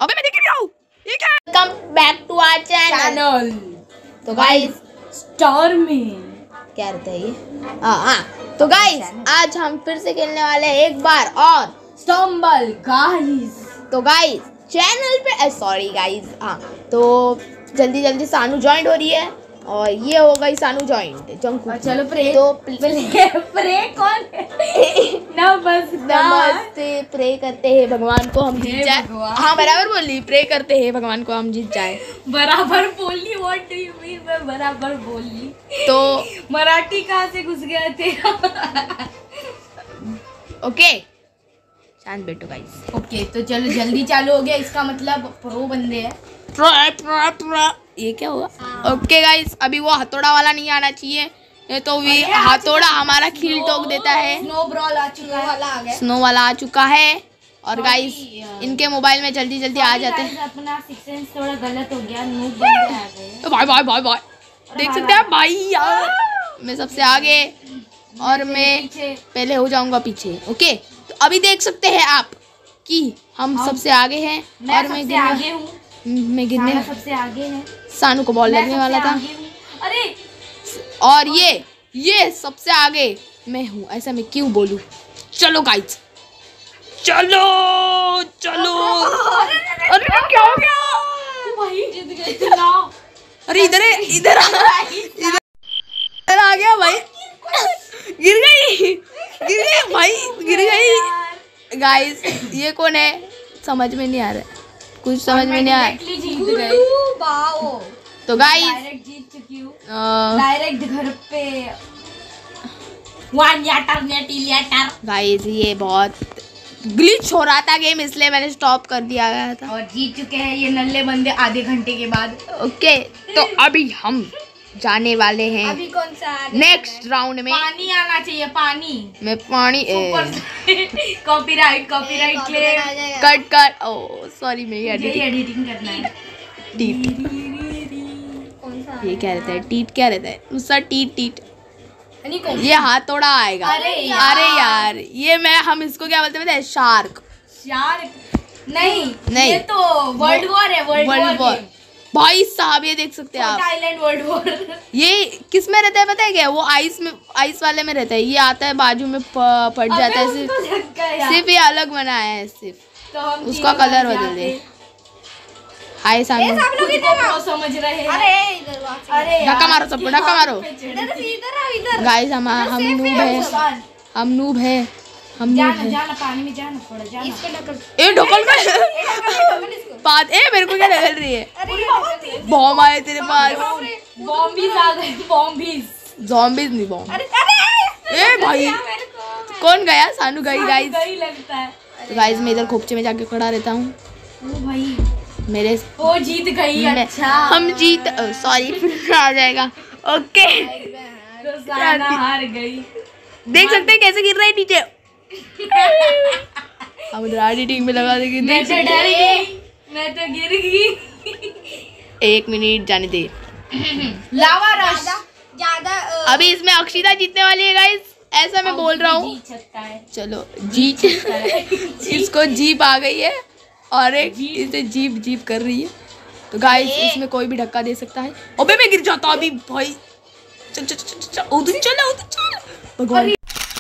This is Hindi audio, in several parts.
अबे मैं देख रहा हूँ। ठीक है, come back to our channel. तो गाइस स्टार में क्या रहता है ये? हाँ तो गाइस आज हम फिर से खेलने वाले हैं एक बार और स्टम्बल गाइस। तो गाइस चैनल पे सॉरी गाइस, हाँ तो जल्दी सानू ज्वाइन हो रही है और ये हो गई सानू ज्वाइन जंकू। चलो प्रे तो प्रे कौन नमस्ते प्रे करते हैं भगवान को हम जीत जाए। हाँ बराबर बोली, प्रे करते हैं भगवान को हम जीत जाए। बराबर बोली, व्हाट डू यू मीन मैं बराबर बोली? तो मराठी कहाँ से घुस गए थे? ओके शांत बैठो गाइस। ओके तो चलो जल्दी चालू हो गया, इसका मतलब प्रो बंदे हैं। प्रो ये क्या हुआ? ओके गाइस अभी वो हथौड़ा वाला नहीं आना चाहिए, ये तो भी हथौड़ा हमारा खील ठोक देता है। स्नो ब्रॉल आ चुका है, स्नो वाला आ चुका है और गाइस इनके मोबाइल में जल्दी आ जाते हैं। अपना 6 सेंस थोड़ा गलत हो गया, नूब बंदे आ गए। भाई देख सकते हैं भाई यार, मैं सबसे आगे और मैं पहले हो जाऊंगा पीछे। ओके तो अभी देख सकते हैं आप कि हम सबसे आगे हैं और मैं आगे हूँ, मैं गिरने सबसे आगे है। सानू को बॉल लगने वाला था। अरे और ये सबसे आगे मैं हूँ, ऐसा मैं क्यों बोलूं? चलो गाइस चलो। अरे क्या हो गया भाई? जीत गए। अरे इधर आ गया भाई, गिर गई गिर गई। गाइस ये कौन है समझ में नहीं आ रहा, कुछ समझ में नहीं आ रहा। जीत गए तो गाइस डायरेक्ट जीत चुकी हूँ, डायरेक्ट घर पे गाइस ये बहुत ग्लिच हो रहा था गेम, इसलिए मैंने स्टॉप कर दिया गया था। और जीत चुके हैं ये नल्ले बंदे आधे घंटे के बाद। ओके तो अभी हम जाने वाले हैं अभी कौन सा नेक्स्ट राउंड में। पानी आना चाहिए, पानी में पानी copyright claim cut oh sorry मेरी एडिटिंग करना है। टीट ये क्या रहता है? टीट क्या रहता है? उसका टीट ये हथौड़ा आएगा। अरे यार ये हम इसको क्या बोलते हैं? शार्क नहीं ये तो वर्ल्ड वॉर है। वर्ल्ड वॉर भाई साहब ये देख सकते हैं आप, आइलैंड वर्ल्ड वॉर। ये किस में रहता है पता है क्या? वो आइस वाले में रहता है। ये आता है बाजू में फट जाता है, सिर्फ ये अलग बनाया है, सिर्फ तो उसका कलर बदल दे। हाय सानू समझ रहे हैं। अरे धक्का मारो, सबको धक्का मारो। गाइस हम नूब है। जाना पानी में जाना, थोड़ा जाना। ए ढकल में बात मेरे को क्या ढकल रही है? बॉम्ब आए तेरे पास। ज़ॉम्बीज़ नहीं बॉम्ब। ए भाई कौन गया? सानू गई गाइस। लगता है तो गाइस मैं इधर खोपचे में जाके खड़ा रहता हूँ। भाई मेरे वो जीत गई। अच्छा हम जीत सॉरी फिर आ जाएगा। ओके तो साना हार गई। देख सकते हैं कैसे गिर रहा है नीचे। हम एडिटिंग में लगा देंगे। मैं तो डर गई, मैं तो गिर गई। 1 मिनट जाने दे। लावा रश ज्यादा अभी इसमें अक्षिता जीतने वाली है गाइस, ऐसा मैं बोल रहा हूँ। चलो जीत इसको जीप आ गई है और एक इसे जीप कर रही है। तो गाइस इसमें कोई भी धक्का दे सकता है। अबे मैं गिर जाता अभी भाई। चल उधर भगवान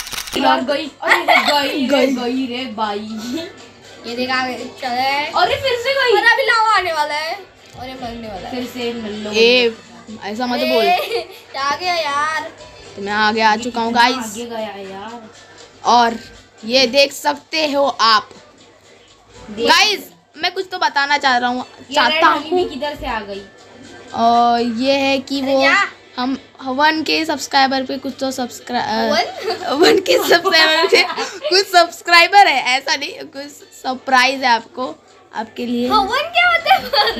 गई रे भाई। ये देखा चले। अरे फिर से गई। अभी लावा आने वाला है और ये मरने वाला है। फिर से नल्लो ऐसा मत बोल। आ गया यार। तो मैं आगे आ चुका हूँ गाइस। आगे गया यार। और ये देख सकते हो आप गाइस, मैं कुछ तो बताना चाहता हूँ किधर से आ गई। और ये है कि वो हम 1K सब्सक्राइबर पे कुछ तो 1K सब्सक्राइबर पे कुछ सब्सक्राइबर है, ऐसा नहीं, कुछ सरप्राइज है आपके लिए। 1 क्या होता है?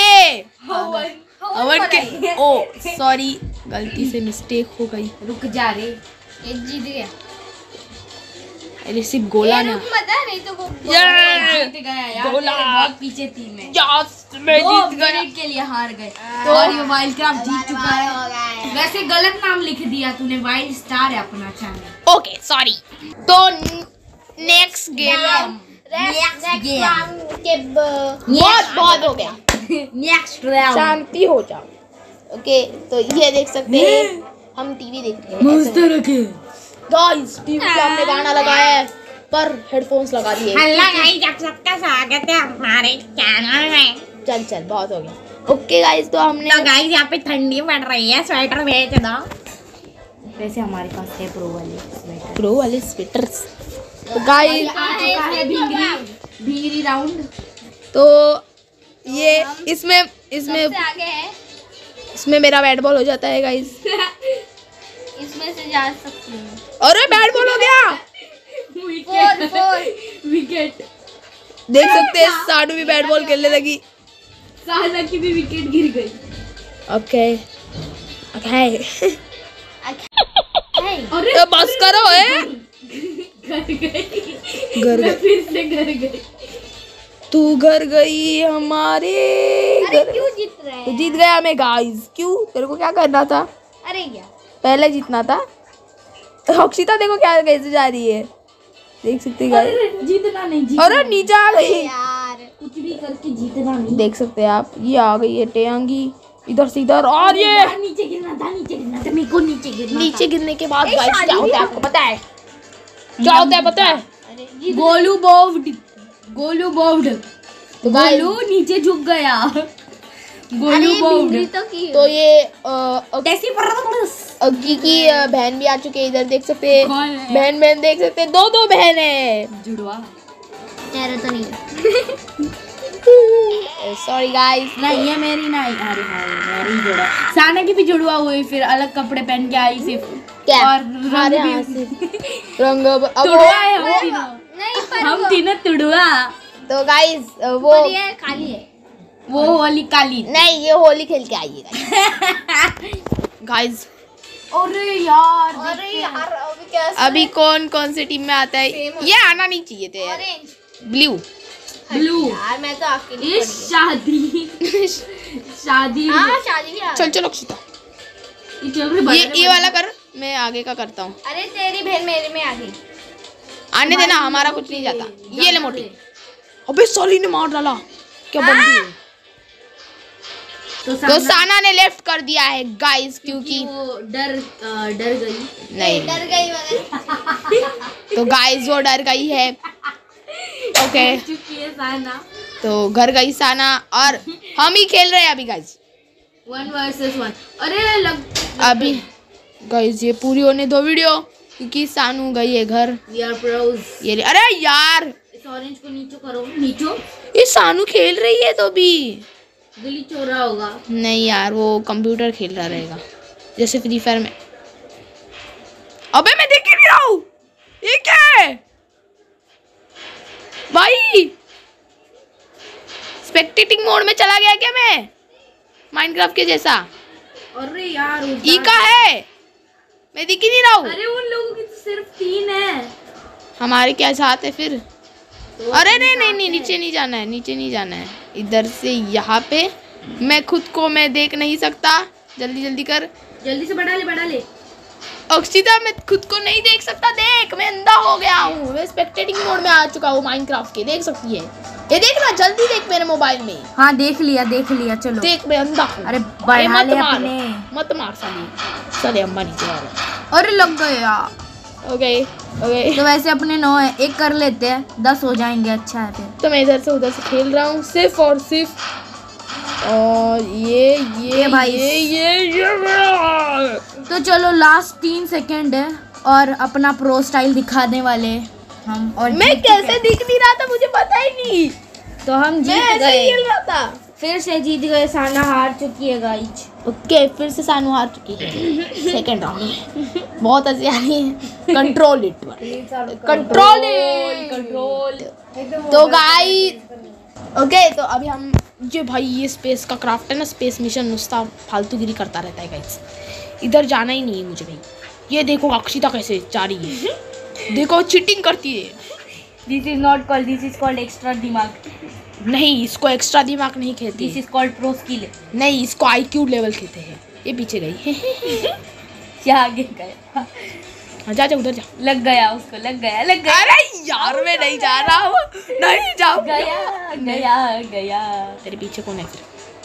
1K ओ सॉरी गलती से मिस्टेक हो गई। रुक जा रे, ये जीत गया। अरे सिर्फ गोला ना नहीं तो जीत गया यार। बहुत पीछे थी मैं जीत गया के लिए हार गए। तो और ये वाइल्डक्राफ्ट जीत चुका है। वैसे गलत नाम लिख दिया तूने, वाइल्ड स्टार है अपना चैनल। Okay sorry. तो नेक्स्ट गेम बहुत हो गया। Next round. शांति हो जाओ। ओके तो ये देख सकते हैं हम टीवी देख रहे हैं। गाइस टीवी पे हमने गाना लगाया है पर हेडफोन्स लगा दिए। हेलो गाइस, आप सबका स्वागत है हमारे चैनल में। चल बहुत हो गया। ओके गाइस तो हमने तो गाइस यहाँ पे ठंडी पड़ रही है, स्वेटर भेज दो। वैसे हमारे पास है प्रो वाले स्वेटर्स। तो गाइस भींगरी राउंड। तो ये इसमें आगे है। इसमें मेरा बैट बॉल हो जाता है गाइस। इसमें से जा सकती हूँ। अरे बैट बॉल हो गया। 4 विकेट। देख सकते हैं सानू भी बैट बॉल खेलने लगी। साना की भी विकेट गिर गई। ओके अरे बस करो घर गई। घर फिर से घर गई। तू घर गई हमारे अरे क्यों जीत रहे तो हैं? जीत गया मैं गाइस। क्यों तेरे को क्या करना था? अरे क्या पहले जीतना था। अक्षिता देखो क्या कैसे जा रही है, देख सकते गाइस। जीतना नहीं, अरे नीचे आ गई यार, कुछ भी करके जीतना नहीं। देख सकते हैं आप। ये आ गई है टेयांगी इधर से इधर। और ये नीचे गिरना था मेरे को नीचे गिरना। नीचे गिरने के बाद गाइस क्या होता है आपको पता है? क्या होता है पता है? गोलू बोव्ड। तो गोलू नीचे झुक गया। गोलू बोव्ड। तो ये कैसी अग्गी की बहन भी आ चुकी है इधर, देख सकते हैं। कौन है? बहन देख सकते हैं, दो बहन है। जुड़वा। तेरा तो नहीं। Sorry guys. नहीं ये मेरी नहीं। अरे हाँ मेरी जुड़ा। साना की भी जुड़वा हुई, फिर अलग कपड़े पहन के आई सिर्फ। क्या? और अरे रंग हाँ, भी रंग अब तुड़वा है हम तीनों। नहीं पर हम तीनों तुड़वा। तो गाइस वो पर ये खाली है। वो होली काली। नहीं, ये होली खेल के आइए गाइस। अरे यार अरे यार अभी कैसे? अभी कौन से टीम में आता है? ये आना नहीं चाहिए थे यार। Orange blue blue. यार मैं तो अकेली ये शादी हाँ शादी भी आ चल अक्षिता ये चल रही ये वाला कर, मैं आगे का करता हूँ। अरे तेरी बहन मेरे में आ गई। आने देना, हमारा कुछ नहीं जाता। ये ले मोटी। अबे साली ने मार डाला। क्या बंदी है? तो साना ने लेफ्ट कर दिया है गाइस, क्योंकि वो डर गई। नहीं डर गई मगर। तो गाइस वो डर गई है। ओके चुकी है साना। तो घर गई साना और हम ही खेल रहे हैं अभी गाइस 1 versus 1। अरे अभी गाइस ये पूरी होने दो वीडियो, क्योंकि सानू गई है घर। We are pros। ये अरे यार इस ऑरेंज को नीचे करो। नीचो। ये सानू खेल रही है तो भी गली चोरा होगा। नहीं यार, वो कंप्यूटर खेल रहा रहेगा जैसे फ्री फायर में। अबे मैं देख ही नहीं रहा हूँ। ये क्या है भाई? स्पेक्टेटिंग मोड में चला गया क्या मैं? माइनक्राफ्ट के जैसा। अरे यार ई का है, मैं दिख ही नहीं रहा हूँ। अरे उन लोगों की तो सिर्फ 3 है। हमारे क्या साथ है फिर? तो अरे नहीं नीचे नहीं जाना है, नीचे नहीं जाना है। इधर से यहाँ पे मैं खुद को मैं देख नहीं सकता। जल्दी कर, जल्दी से बढ़ा ले। अक्षिता मैं खुद को नहीं देख सकता। देख मैं अंधा हो गया हूँ, मैं स्पेक्टेटिंग मोड में आ चुका हूँ माइनक्राफ्ट के, देख सकती है। ये देख ना, जल्दी देख मेरे मोबाइल में। हाँ देख लिया चलो। देख मैं अंधा हूँ। अरे मत बढ़ा ले मार, अपने। मत मार साली। चले अम्मा नीचे आ रहे। अरे लग गया। ओके तो वैसे अपने 9 है, एक कर लेते हैं, 10 हो जाएंगे। अच्छा है फिर। तो मैं इधर से उधर से खेल रहा हूँ सिर्फ और सिर्फ। और ये भाई ये तो चलो लास्ट 3 सेकंड है और अपना प्रो स्टाइल दिखाने वाले हम। और मैं कैसे दिख नहीं रहा था, मुझे पता ही नहीं। तो हम मैं जीत ऐसे गए। खेल रहा था। फिर से जीत गए। साना हार चुकी है गाइज। ओके फिर से सानू हार चुकी है सेकंड राउंड में। बहुत हंसी आ रही है। Control it control. तो गाइस ओके तो अभी हम जो भाई ये स्पेस का क्राफ्ट है ना, स्पेस मिशन उसका फालतूगिरी करता रहता है गाइस। इधर जाना ही नहीं है मुझे भाई। ये देखो अक्षिता कैसे जा रही है, देखो चीटिंग करती है। This is not called, this is called extra दिमाग। नहीं इसको एक्स्ट्रा दिमाग नहीं कहते, this is called pro skill. नहीं इसको IQ लेवल कहते हैं। ये पीछे गई क्या आगे गया? जा उधर जा। लग गया उसको, लग गया। अरे 4 में नहीं जा रहा हूँ, नहीं जाऊँ। गया गया गया। तेरे पीछे कौन है फिर?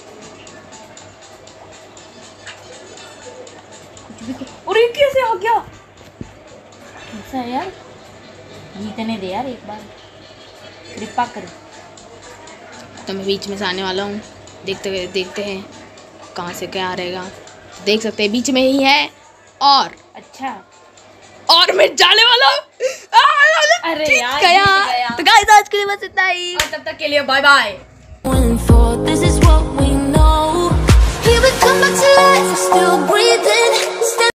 अरे कैसे आ गया? कैसा है यार? जीतने दे यार एक बार, कृपा कर। तो मैं बीच में से आने वाला हूँ, देखते हैं कहाँ से क्या रहेगा। देख सकते हैं बीच में ही है। और अच्छा, और मैं जाने वाला हूँ। अरे यार गया। गया। तो गाइस आज के लिए बस इतना ही, और तब तक के लिए bye bye. This is what we know. Here we come back to life, we're still breathing.